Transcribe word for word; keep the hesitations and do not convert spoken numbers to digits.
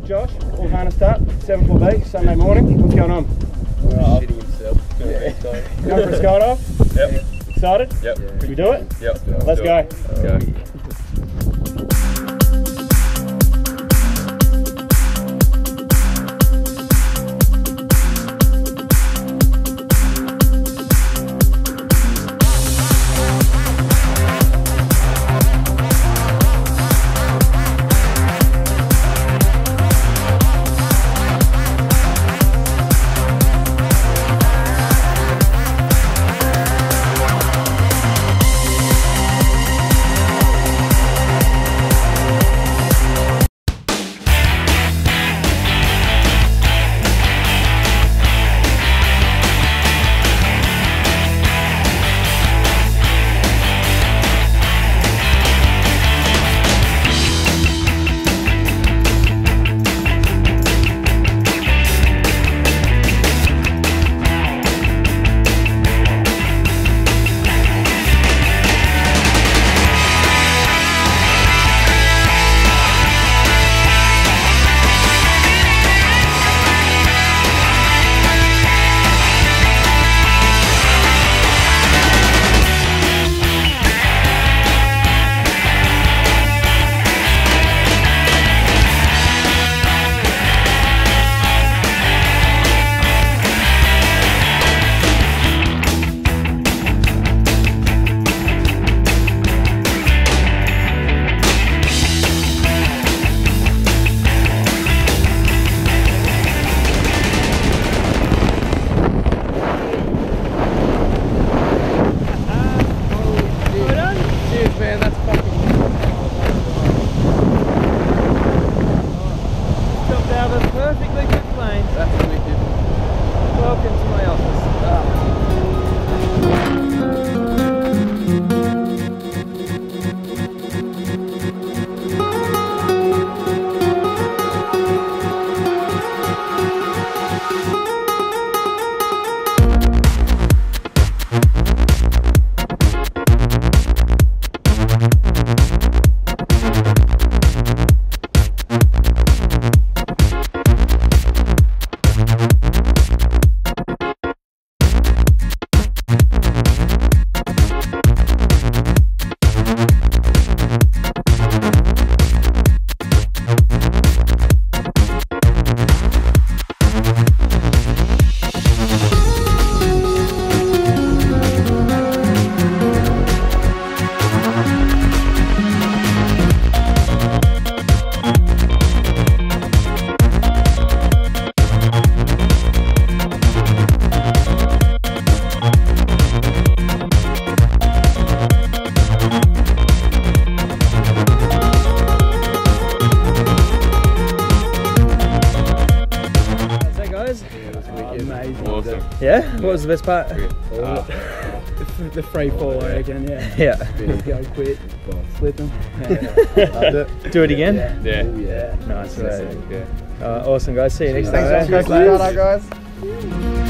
Josh, all harnessed up, seven four B, Sunday morning. What's going on? Uh, shitting himself. Yeah. Going for a skydive? Yep. Excited? Yep. Should we do it? Yep. Let's do go. It. Let's go. Perfectly good plane. That's wicked. Welcome to my office. Amazing. Awesome. Yeah? What was the best part? Uh, the free fall, I reckon, yeah. Yeah. Just go quick, slip them. Yeah. Do it again? Yeah. Yeah. Yeah. Nice. Yeah. Uh, awesome, guys. See you next time. Thanks, Thanks, guys.